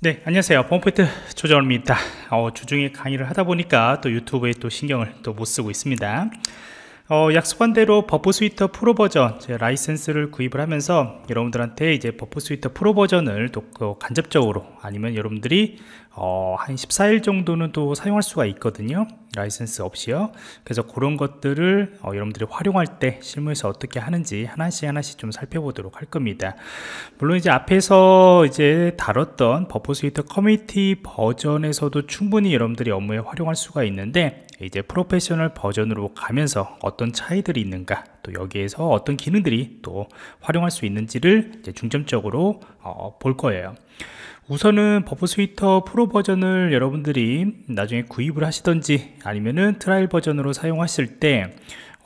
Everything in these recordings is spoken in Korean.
네, 안녕하세요. 펌프트 조정호입니다. 주중에 강의를 하다 보니까 또 유튜브에 또 신경을 또 못 쓰고 있습니다. 약속한 대로 버프 스위터 프로 버전 제 라이센스를 구입을 하면서 여러분들한테 이제 버프 스위터 프로 버전을 또 간접적으로 아니면 여러분들이 한 14일 정도는 또 사용할 수가 있거든요, 라이센스 없이요. 그래서 그런 것들을 여러분들이 활용할 때 실무에서 어떻게 하는지 하나씩 좀 살펴보도록 할 겁니다. 물론 이제 앞에서 이제 다뤘던 버프 스위터 커뮤니티 버전에서도 충분히 여러분들이 업무에 활용할 수가 있는데, 이제 프로페셔널 버전으로 가면서 어떤 차이들이 있는가, 또 여기에서 어떤 기능들이 또 활용할 수 있는지를 이제 중점적으로 볼 거예요. 우선은 버프 스위터 프로 버전을 여러분들이 나중에 구입을 하시던지 아니면은 트라이얼 버전으로 사용하실 때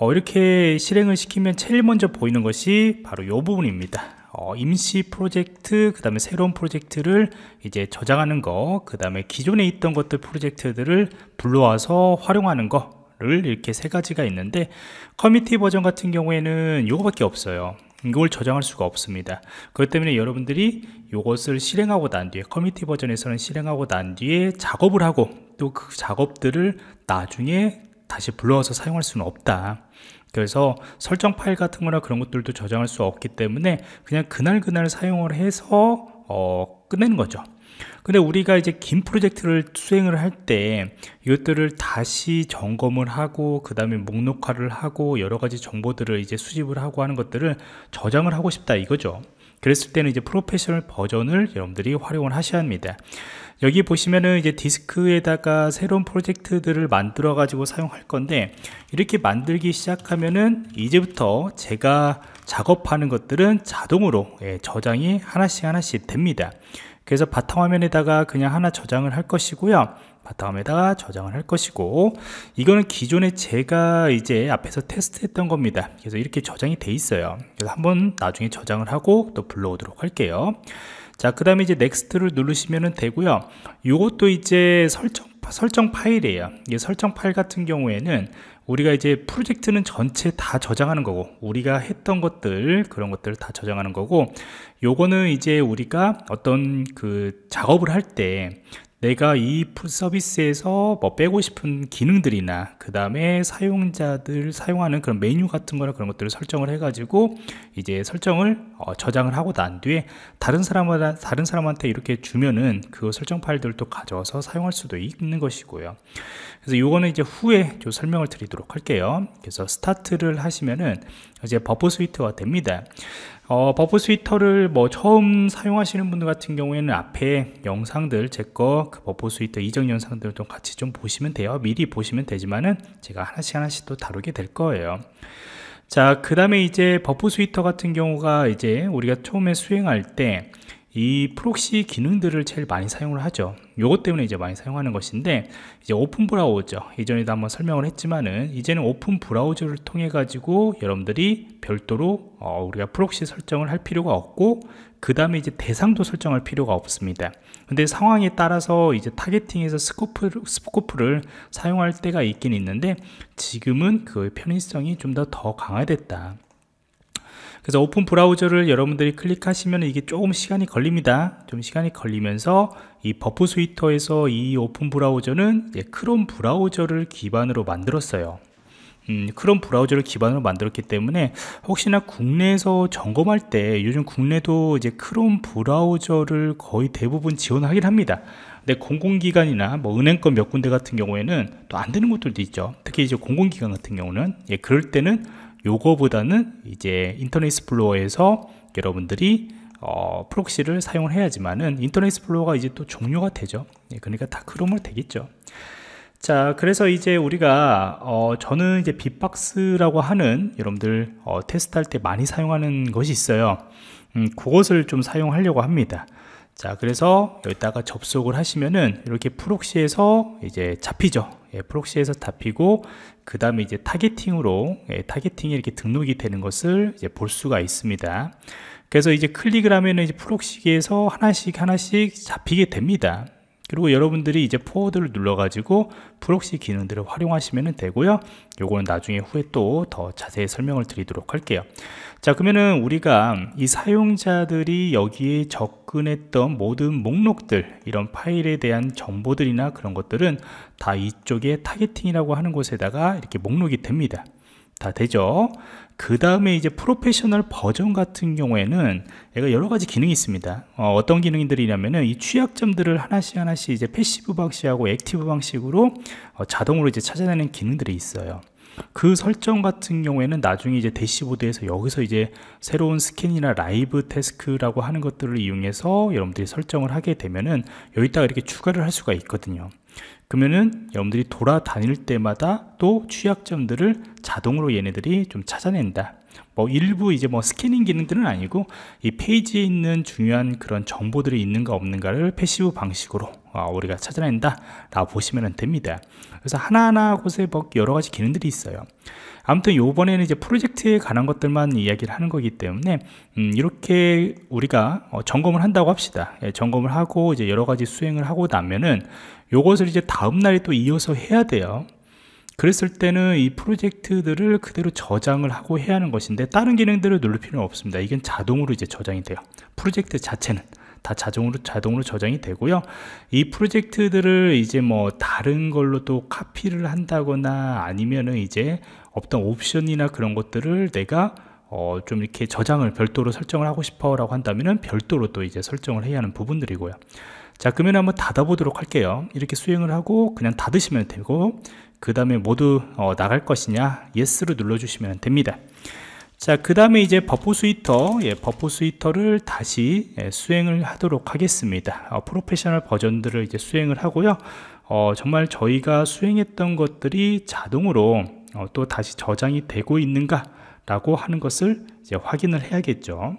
이렇게 실행을 시키면 제일 먼저 보이는 것이 바로 이 부분입니다. 임시 프로젝트, 그 다음에 새로운 프로젝트를 이제 저장하는 거, 그 다음에 기존에 있던 것들 프로젝트들을 불러와서 활용하는 거를 이렇게 세 가지가 있는데, 커뮤니티 버전 같은 경우에는 이거밖에 없어요. 이걸 저장할 수가 없습니다. 그렇기 때문에 여러분들이 이것을 실행하고 난 뒤에, 커뮤니티 버전에서는 실행하고 난 뒤에 작업을 하고 또 그 작업들을 나중에 다시 불러와서 사용할 수는 없다. 그래서 설정 파일 같은 거나 그런 것들도 저장할 수 없기 때문에 그냥 그날 사용을 해서 끝내는 거죠. 근데 우리가 이제 긴 프로젝트를 수행을 할 때 이것들을 다시 점검을 하고 그 다음에 목록화를 하고 여러 가지 정보들을 이제 수집을 하고 하는 것들을 저장을 하고 싶다 이거죠. 그랬을 때는 이제 프로페셔널 버전을 여러분들이 활용을 하셔야 합니다. 여기 보시면은 이제 디스크에다가 새로운 프로젝트들을 만들어 가지고 사용할 건데, 이렇게 만들기 시작하면은 이제부터 제가 작업하는 것들은 자동으로 저장이 하나씩 됩니다. 그래서 바탕화면에다가 그냥 하나 저장을 할 것이고요, 바탕화면에다가 저장을 할 것이고, 이거는 기존에 제가 이제 앞에서 테스트했던 겁니다. 그래서 이렇게 저장이 돼 있어요. 그래서 한번 나중에 저장을 하고 또 불러오도록 할게요. 자, 그 다음에 이제 넥스트를 누르시면 되고요. 이것도 이제 설정 파일이에요. 이 설정 파일 같은 경우에는 우리가 이제 프로젝트는 전체 다 저장하는 거고, 우리가 했던 것들, 그런 것들을 다 저장하는 거고, 요거는 이제 우리가 어떤 그 작업을 할 때 내가 이 서비스에서 뭐 빼고 싶은 기능들이나 그 다음에 사용자들 사용하는 그런 메뉴 같은 거나 그런 것들을 설정을 해 가지고 이제 설정을 저장을 하고 난 뒤에 다른 사람한테 이렇게 주면은 그 설정 파일들을 또 가져와서 사용할 수도 있는 것이고요. 그래서 요거는 이제 후에 좀 설명을 드리도록 할게요. 그래서 스타트를 하시면은 이제 버프 스위터가 됩니다. 버프 스위터를 뭐 처음 사용하시는 분들 같은 경우에는 앞에 영상들, 제 거 그 버프 스위터 이전 영상들도 같이 좀 보시면 돼요. 미리 보시면 되지만은 제가 하나씩 또 다루게 될 거예요. 자, 그 다음에 이제 버프 스위터 같은 경우가 이제 우리가 처음에 수행할 때 이 프록시 기능들을 제일 많이 사용을 하죠. 요것 때문에 이제 많이 사용하는 것인데, 이제 오픈 브라우저, 이전에도 한번 설명을 했지만은 이제는 오픈 브라우저를 통해 가지고 여러분들이 별도로 우리가 프록시 설정을 할 필요가 없고, 그 다음에 이제 대상도 설정할 필요가 없습니다. 근데 상황에 따라서 이제 타겟팅에서 스코프를 사용할 때가 있긴 있는데, 지금은 그 편의성이 좀 더 강화됐다. 그래서 오픈 브라우저를 여러분들이 클릭하시면 이게 조금 시간이 걸립니다. 좀 시간이 걸리면서 이 버프 스위터에서 이 오픈 브라우저는 크롬 브라우저를 기반으로 만들었어요. 크롬 브라우저를 기반으로 만들었기 때문에 혹시나 국내에서 점검할 때, 요즘 국내도 이제 크롬 브라우저를 거의 대부분 지원하긴 합니다. 근데 공공기관이나 뭐 은행권 몇 군데 같은 경우에는 또 안 되는 것들도 있죠. 특히 이제 공공기관 같은 경우는 그럴 때는 요거보다는 이제 인터넷 익스플로러에서 여러분들이 프록시를 사용을 해야지만은 인터넷 익스플로러가 이제 또 종료가 되죠. 그러니까 다 크롬으로 되겠죠. 자, 그래서 이제 우리가 저는 이제 빗박스라고 하는, 여러분들 테스트할 때 많이 사용하는 것이 있어요. 그것을 좀 사용하려고 합니다. 자, 그래서 여기다가 접속을 하시면은 이렇게 프록시에서 이제 잡히죠. 프록시에서 잡히고, 그 다음에 이제 타겟팅으로 타겟팅이 이렇게 등록이 되는 것을 이제 볼 수가 있습니다. 그래서 이제 클릭을 하면은 이제 프록시에서 하나씩 잡히게 됩니다. 그리고 여러분들이 이제 포워드를 눌러 가지고 프록시 기능들을 활용하시면 되고요. 요거는 나중에 후에 또 더 자세히 설명을 드리도록 할게요. 자, 그러면은 우리가 이 사용자들이 여기에 접근했던 모든 목록들, 이런 파일에 대한 정보들이나 그런 것들은 다 이쪽에 타겟팅이라고 하는 곳에다가 이렇게 목록이 됩니다. 다 되죠. 그 다음에 이제 프로페셔널 버전 같은 경우에는 얘가 여러 가지 기능이 있습니다. 어떤 기능들이냐면은 이 취약점들을 하나씩 이제 패시브 방식하고 액티브 방식으로 자동으로 이제 찾아내는 기능들이 있어요. 그 설정 같은 경우에는 나중에 이제 대시보드에서 여기서 이제 새로운 스캔이나 라이브 태스크라고 하는 것들을 이용해서 여러분들이 설정을 하게 되면은 여기다가 이렇게 추가를 할 수가 있거든요. 그러면은 여러분들이 돌아다닐 때마다 또 취약점들을 자동으로 얘네들이 좀 찾아낸다. 뭐 일부 이제 뭐 스캐닝 기능들은 아니고 이 페이지에 있는 중요한 그런 정보들이 있는가 없는가를 패시브 방식으로 우리가 찾아낸다 라고 보시면 됩니다. 그래서 하나하나 곳에 뭐 여러 가지 기능들이 있어요. 아무튼 요번에는 이제 프로젝트에 관한 것들만 이야기를 하는 거기 때문에 이렇게 우리가 점검을 한다고 합시다. 예, 점검을 하고 이제 여러 가지 수행을 하고 나면은 요것을 이제 다음 날에 또 이어서 해야 돼요. 그랬을 때는 이 프로젝트들을 그대로 저장을 하고 해야 하는 것인데 다른 기능들을 누를 필요는 없습니다. 이건 자동으로 이제 저장이 돼요. 프로젝트 자체는 다 자동으로 저장이 되고요. 이 프로젝트들을 이제 뭐 다른 걸로 또 카피를 한다거나 아니면은 이제 어떤 옵션이나 그런 것들을 내가 좀 이렇게 저장을 별도로 설정을 하고 싶어 라고 한다면은 별도로 또 이제 설정을 해야 하는 부분들이고요. 자, 그러면 한번 닫아보도록 할게요. 이렇게 수행을 하고 그냥 닫으시면 되고, 그 다음에 모두 나갈 것이냐 예스를 눌러주시면 됩니다. 자, 그 다음에 이제 버프 스위터, 버프 스위터를 다시 수행을 하도록 하겠습니다. 프로페셔널 버전들을 이제 수행을 하고요. 정말 저희가 수행했던 것들이 자동으로 또 다시 저장이 되고 있는가 라고 하는 것을 이제 확인을 해야겠죠.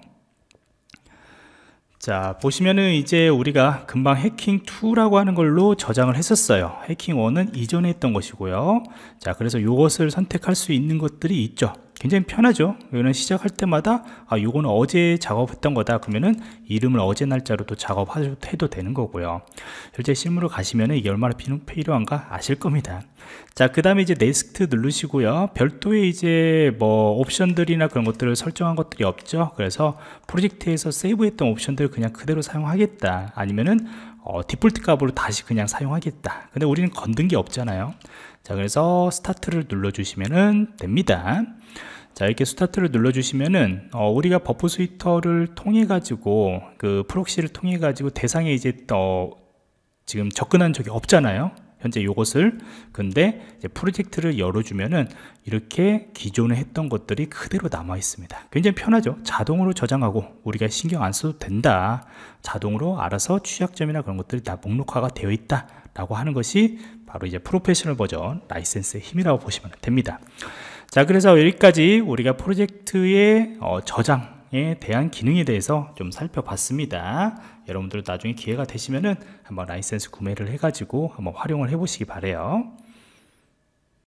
자, 보시면은 이제 우리가 금방 해킹2라고 하는 걸로 저장을 했었어요. 해킹1은 이전에 했던 것이고요. 자, 그래서 이것을 선택할 수 있는 것들이 있죠. 굉장히 편하죠. 이거는 시작할 때마다 이거는 어제 작업했던 거다 그러면은 이름을 어제 날짜로 또 작업해도 되는 거고요. 실제 실무로 가시면은 이게 얼마나 필요한가 아실 겁니다. 자, 그 다음에 이제 넥스트 누르시고요. 별도의 이제 뭐 옵션들이나 그런 것들을 설정한 것들이 없죠. 그래서 프로젝트에서 세이브했던 옵션들을 그냥 그대로 사용하겠다, 아니면은 디폴트 값으로 다시 그냥 사용하겠다. 근데 우리는 건든 게 없잖아요. 자, 그래서 스타트를 눌러주시면 됩니다. 자, 이렇게 스타트를 눌러주시면은 우리가 버프 스위터를 통해 가지고 그 프록시를 통해 가지고 대상에 이제 지금 접근한 적이 없잖아요. 현재 요것을. 근데 이제 프로젝트를 열어주면은 이렇게 기존에 했던 것들이 그대로 남아 있습니다. 굉장히 편하죠. 자동으로 저장하고 우리가 신경 안 써도 된다. 자동으로 알아서 취약점이나 그런 것들이 다 목록화가 되어 있다 라고 하는 것이 바로 이제 프로페셔널 버전 라이센스의 힘이라고 보시면 됩니다. 자, 그래서 여기까지 우리가 프로젝트의 저장에 대한 기능에 대해서 좀 살펴봤습니다. 여러분들 나중에 기회가 되시면은 한번 라이센스 구매를 해가지고 한번 활용을 해보시기 바래요.